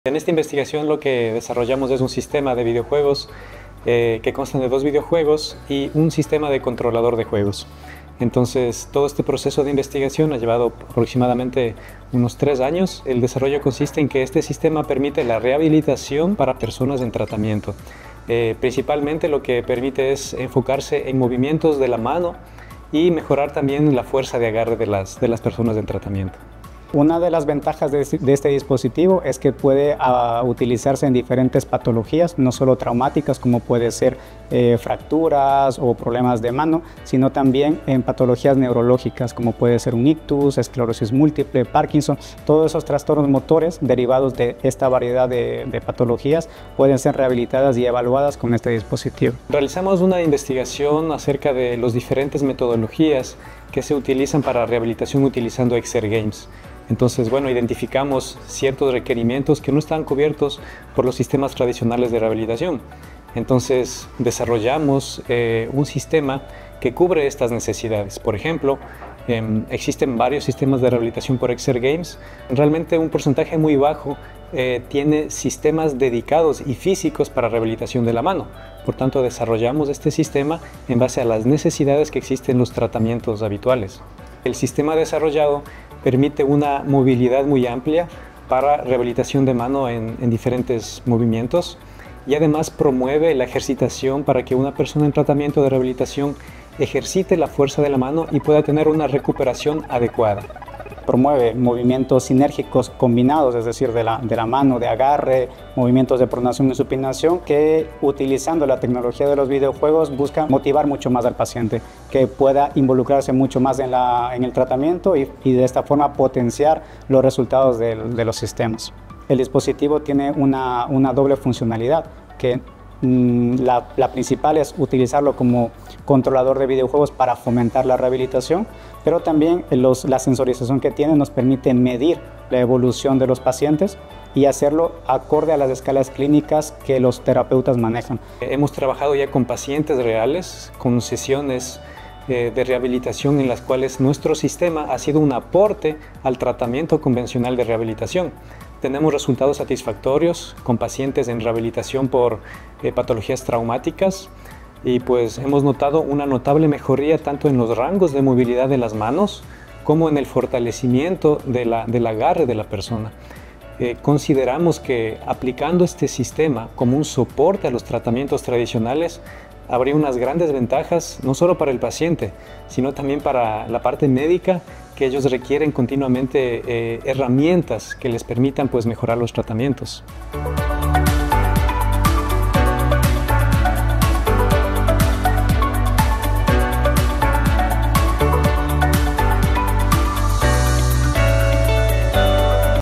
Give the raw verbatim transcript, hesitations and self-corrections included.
En esta investigación lo que desarrollamos es un sistema de videojuegos eh, que consta de dos videojuegos y un sistema de controlador de juegos. Entonces, todo este proceso de investigación ha llevado aproximadamente unos tres años. El desarrollo consiste en que este sistema permite la rehabilitación para personas en tratamiento. Eh, principalmente lo que permite es enfocarse en movimientos de la mano y mejorar también la fuerza de agarre de las, de las personas en tratamiento. Una de las ventajas de este dispositivo es que puede uh, utilizarse en diferentes patologías, no solo traumáticas como puede ser eh, fracturas o problemas de mano, sino también en patologías neurológicas como puede ser un ictus, esclerosis múltiple, Parkinson. Todos esos trastornos motores derivados de esta variedad de, de patologías pueden ser rehabilitadas y evaluadas con este dispositivo. Realizamos una investigación acerca de las diferentes metodologías que se utilizan para rehabilitación utilizando Exergames. Entonces, bueno, identificamos ciertos requerimientos que no están cubiertos por los sistemas tradicionales de rehabilitación. Entonces, desarrollamos eh, un sistema que cubre estas necesidades. Por ejemplo, eh, existen varios sistemas de rehabilitación por Exergames. Realmente un porcentaje muy bajo eh, tiene sistemas dedicados y físicos para rehabilitación de la mano. Por tanto, desarrollamos este sistema en base a las necesidades que existen en los tratamientos habituales. El sistema desarrollado permite una movilidad muy amplia para rehabilitación de mano en, en diferentes movimientos y además promueve la ejercitación para que una persona en tratamiento de rehabilitación ejercite la fuerza de la mano y pueda tener una recuperación adecuada. Promueve movimientos sinérgicos combinados, es decir, de la, de la mano, de agarre, movimientos de pronación y supinación, que utilizando la tecnología de los videojuegos busca motivar mucho más al paciente, que pueda involucrarse mucho más en, la, en el tratamiento y, y de esta forma potenciar los resultados de, de los sistemas. El dispositivo tiene una, una doble funcionalidad, que La, la principal es utilizarlo como controlador de videojuegos para fomentar la rehabilitación, pero también los, la sensorización que tiene nos permite medir la evolución de los pacientes y hacerlo acorde a las escalas clínicas que los terapeutas manejan. Hemos trabajado ya con pacientes reales, con sesiones eh, de rehabilitación en las cuales nuestro sistema ha sido un aporte al tratamiento convencional de rehabilitación. Tenemos resultados satisfactorios con pacientes en rehabilitación por eh, patologías traumáticas y pues hemos notado una notable mejoría tanto en los rangos de movilidad de las manos como en el fortalecimiento de la, del agarre de la persona. Eh, consideramos que aplicando este sistema como un soporte a los tratamientos tradicionales habría unas grandes ventajas, no solo para el paciente, sino también para la parte médica, que ellos requieren continuamente eh, herramientas que les permitan pues, mejorar los tratamientos.